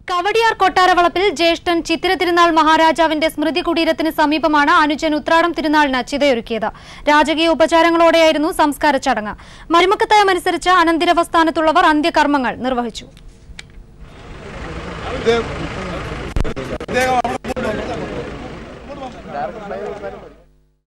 കവടിയാർ കൊട്ടാരവളപ്പിൽ ജ്യേഷ്ഠൻ ചിത്തിര തിരുനാൾ മഹാരാജാവിന്റെ സ്മൃതി കുടീരത്തിന് സമീപമാണ് അനുജൻ ഉത്രാടം തിരുനാളിന് ചിതയൊരുക്കിയത്. രാജകീയ ഉപചാരങ്ങളോടെയായിരുന്നു സംസ്കാര ചടങ്ങ്. മരുമക്കത്തയമനുസരിച്ച് അനന്തിരവസ്ഥാനത്തുള്ളവർ അന്ത്യകർമ്മങ്ങൾ നിർവഹിച്ചു.